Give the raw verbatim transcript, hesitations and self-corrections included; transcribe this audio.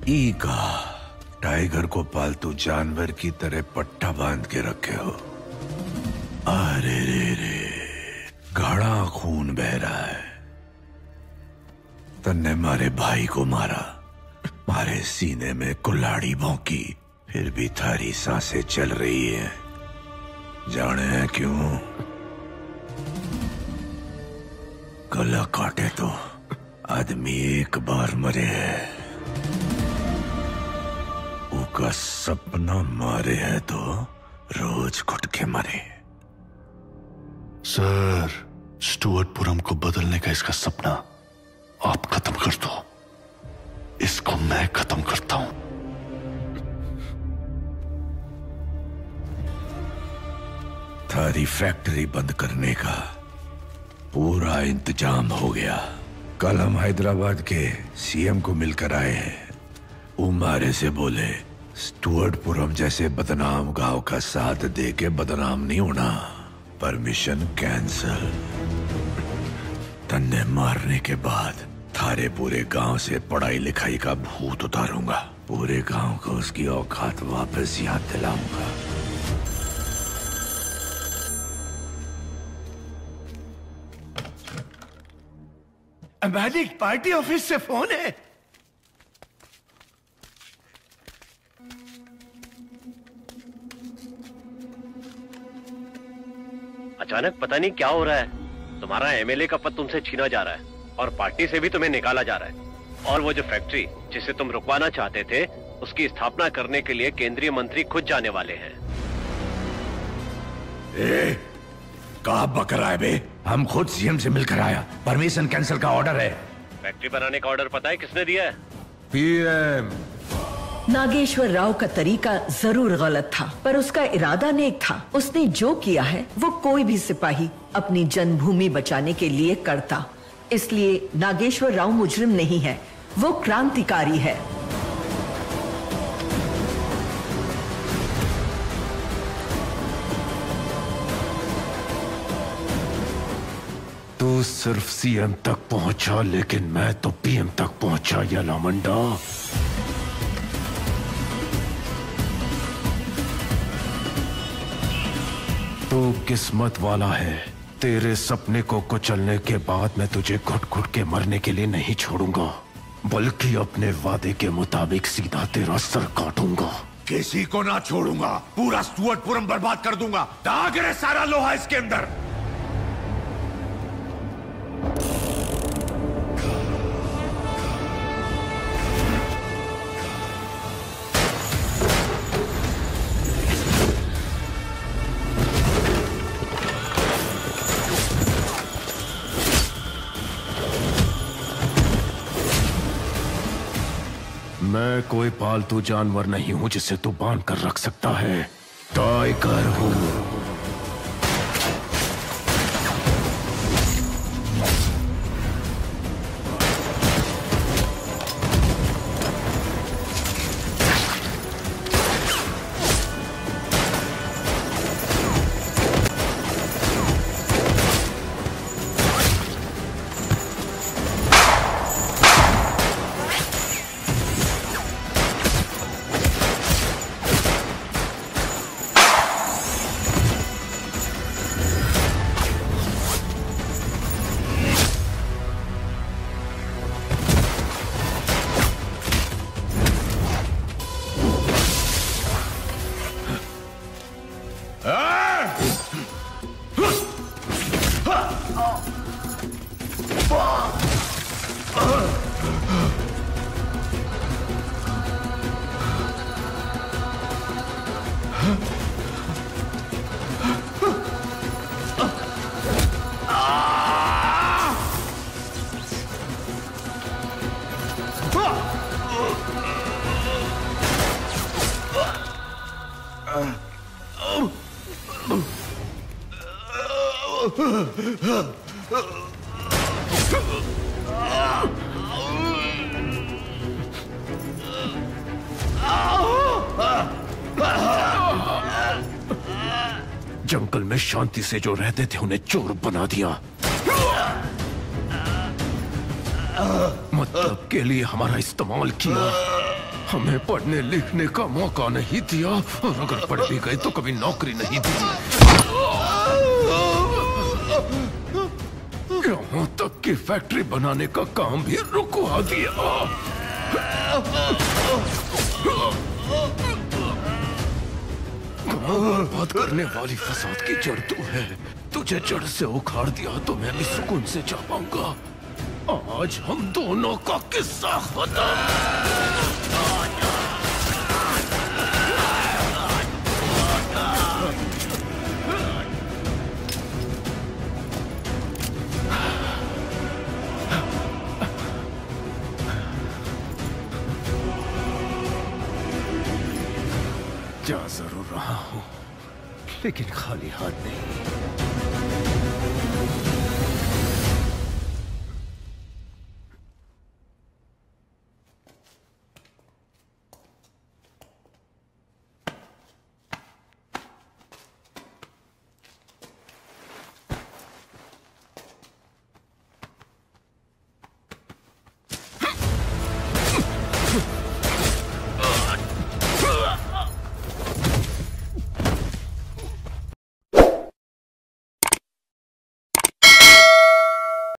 ई का टाइगर को पालतू जानवर की तरह पट्टा बांध के रखे हो। अरे रे रे, गाढ़ा खून बह रहा है। तन्ने मारे भाई को मारा, मारे सीने में कुल्हाड़ी भौंकी, फिर भी थारी सांसें चल रही है। जाने हैं क्यों? गला काटे तो आदमी एक बार मरे है, उसका सपना मारे है तो रोज घुट के मरे। सर, स्टुअर्टपुरम को बदलने का इसका सपना आप खत्म कर दो, इसको मैं खत्म करता हूं। थारी फैक्ट्री बंद करने का पूरा इंतजाम हो गया। कल हम हैदराबाद के सीएम को मिलकर आए हैं। उमारे से बोले स्टुअर्टपुरम जैसे बदनाम गांव का साथ दे के बदनाम नहीं होना। Permission cancel. तन्ने मारने के बाद थारे पूरे गांव से पढ़ाई लिखाई का भूत उतारूंगा। पूरे गांव को उसकी औकात वापस याद दिलाऊंगा। मैजिक पार्टी ऑफिस से फोन है। अचानक पता नहीं क्या हो रहा है। तुम्हारा एमएलए का पद तुमसे छीना जा रहा है और पार्टी से भी तुम्हें निकाला जा रहा है। और वो जो फैक्ट्री जिसे तुम रुकवाना चाहते थे, उसकी स्थापना करने के लिए केंद्रीय मंत्री खुद जाने वाले हैं। ए, कहाँ बक रहा है बे? हम खुद सीएम से मिलकर आया। परमिशन कैंसिल का ऑर्डर है। फैक्ट्री बनाने का ऑर्डर पता है किसने दिया है? पीएम। नागेश्वर राव का तरीका जरूर गलत था, पर उसका इरादा नेक था। उसने जो किया है वो कोई भी सिपाही अपनी जन्मभूमि बचाने के लिए करता। इसलिए नागेश्वर राव मुजरिम नहीं है, वो क्रांतिकारी है। तू सिर्फ सीएम तक पहुंचा, लेकिन मैं तो पीएम तक पहुंचा। यलामंडा, तू किस्मत वाला है। तेरे सपने को कुचलने के बाद मैं तुझे घुट घुट के मरने के लिए नहीं छोड़ूंगा, बल्कि अपने वादे के मुताबिक सीधा तेरा सर काटूंगा। किसी को ना छोड़ूंगा, पूरा स्टुअर्टपुरम बर्बाद कर दूंगा। दाग रे सारा लोहा इसके अंदर। मैं कोई पालतू जानवर नहीं हूं जिसे तू बांध कर रख सकता है। टाइगर हूं। जंगल में शांति से जो रहते थे उन्हें चोर बना दिया। मतलब के लिए हमारा इस्तेमाल किया। हमें पढ़ने लिखने का मौका नहीं दिया, और अगर पढ़ भी गए तो कभी नौकरी नहीं दी। यहाँ तक कि फैक्ट्री बनाने का काम भी रुकवा दिया। बर्बाद करने वाली फसाद की जड़ तू है। तुझे जड़ से उखाड़ दिया तो मैं भी सुकून से जा पाऊंगा। आज हम दोनों का किस्सा खत्म। जा जरूर रहा हूं, लेकिन खाली हाथ नहीं।